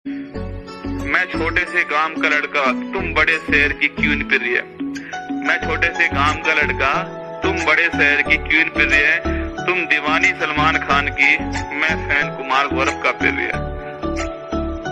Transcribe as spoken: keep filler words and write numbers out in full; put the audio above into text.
मैं छोटे से गांव का लड़का, तुम बड़े शहर की क्वीन प्रिय है। मैं छोटे से गांव का लड़का, तुम बड़े शहर की क्वीन प्रिय है। तुम दीवानी सलमान खान की,